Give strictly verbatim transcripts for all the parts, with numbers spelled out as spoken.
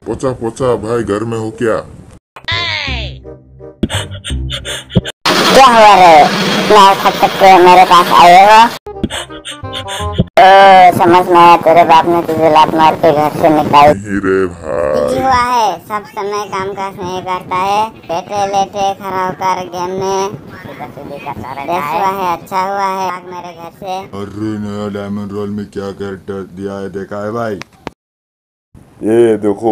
पोचा पोचा भाई, घर में हो क्या? क्या हुआ रे? मैं खटखट के मेरे पास आए हो? ओ, समझ में आया, तेरे बाप ने तुझे लात मार के घर से निकाल नहीं रे भाई, हुआ है। सब समय काम काज नहीं करता है, बैठे लेटे खड़ा होकर गेम में करता रहता है। अच्छा हुआ है भाग मेरे घर से। अरे नया डायमंड रोल में क्या कैरेक्टर दिया है, देखा है भाई? ये देखो।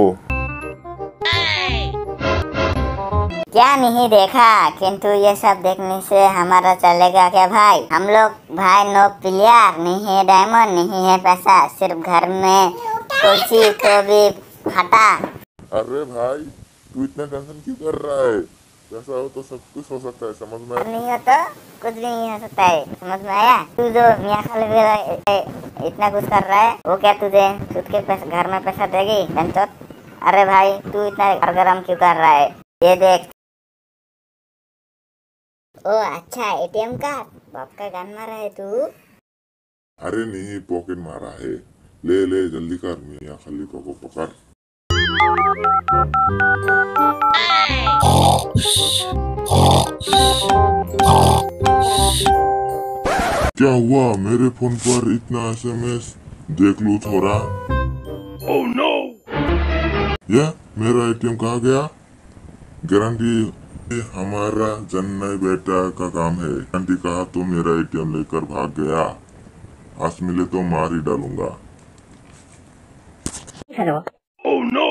क्या नहीं देखा, किंतु ये सब देखने से हमारा चलेगा क्या भाई? हम लोग भाई नो प्लेयर, नहीं है डायमंड, नहीं है पैसा, सिर्फ घर में कुर्सी को भी फटा। अरे भाई तू इतना टेंशन क्यों कर रहा है? पैसा हो तो सब कुछ हो सकता है, समझ में? नहीं हो तो कुछ भी नहीं हो सकता है, समझ में आया? तू जो मियाँ खाली इतना कुछ कर रहा है, वो क्या तुझे खुद के पैसा घर में पैसा देगी? अरे भाई तू इतना गरम क्यों कर रहा है? ये देख। ओ अच्छा, एटीएम कार्ड बाप का गन मारा है तू? अरे नहीं, पॉकेट मारा है। ले ले जल्दी कर, मियाँ खलीफा को पकड़। क्या हुआ? मेरे फोन पर इतना एसएमएस देख लूं थोड़ा। Oh no! यह मेरा एटीएम कहाँ गया? गारंटी हमारा जन्नई बेटा का काम है। गारंटी कहा तो मेरा एटीएम लेकर भाग गया। आज मिले तो मार ही डालूंगा। हेलो। Oh no!